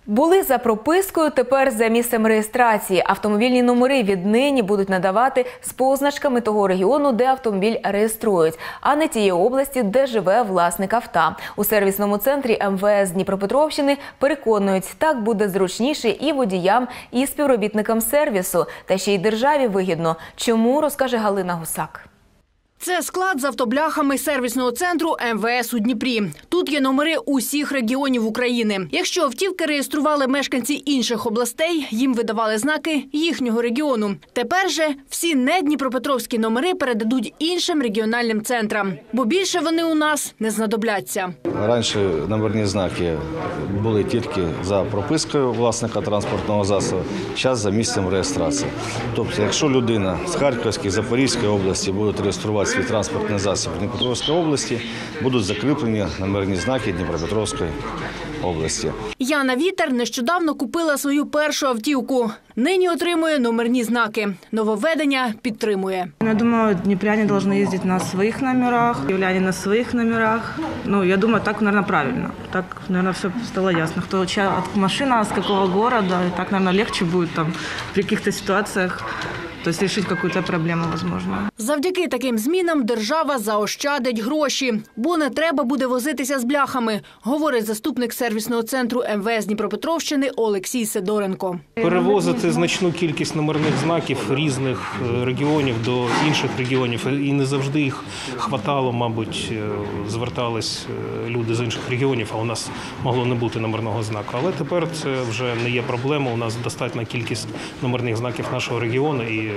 Були за пропискою, тепер за місцем реєстрації. Автомобільні номери віднині будуть надавати з позначками того регіону, де автомобіль реєструють, а не тієї області, де живе власник авто. У сервісному центрі МВС Дніпропетровщини переконують, так буде зручніше і водіям, і співробітникам сервісу. Та ще й державі вигідно. Чому, розкаже Галина Гусак. Це склад з автобляхами сервісного центру МВС у Дніпрі. Тут є номери усіх регіонів України. Якщо автівки реєстрували мешканці інших областей, їм видавали знаки їхнього регіону. Тепер же всі недніпропетровські номери передадуть іншим регіональним центрам, бо більше вони у нас не знадобляться. Раніше номерні знаки були тільки за пропискою власника транспортного засобу, зараз за місцем реєстрації. Тобто, якщо людина з Харківської, Запорізької області буде реєструвати свій транспортний засіб в Дніпропетровській області, будуть закріплені номерні знаки Дніпропетровської області. Яна Вітер нещодавно купила свою першу автівку. Нині отримує номерні знаки. Нововведення підтримує. Я думаю, дніпряне повинні їздити на своїх номерах, київляне на своїх номерах. Я думаю, так, мабуть, правильно. Так, мабуть, все стало ясно. Хто машина, з якого міста, і так, мабуть, легче буде там, при якихось ситуаціях. Тобто вирішити якусь проблему, можливо. Завдяки таким змінам держава заощадить гроші, бо не треба буде возитися з бляхами, говорить заступник сервісного центру МВС Дніпропетровщини Олексій Сидоренко. Перевозити значну кількість номерних знаків різних регіонів до інших регіонів, і не завжди їх хватало, мабуть, звертались люди з інших регіонів, а у нас могло не бути номерного знаку. Але тепер це вже не є проблема, у нас достатня кількість номерних знаків нашого регіону, і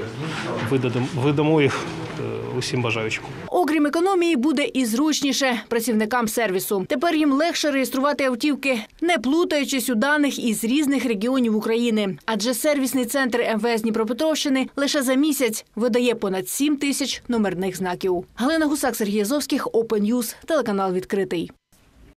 видамо їх усім бажаючим. Окрім економії, буде і зручніше працівникам сервісу. Тепер їм легше реєструвати автівки, не плутаючись у даних із різних регіонів України. Адже сервісний центр МВС Дніпропетровщини лише за місяць видає понад 7 тисяч номерних знаків. Галина Гусак, Сергій Азовських, Open News, телеканал «Відкритий».